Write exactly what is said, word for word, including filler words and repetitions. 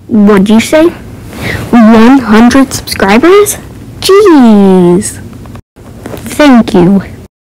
What'd you say? one hundred subscribers? Jeez. Thank you.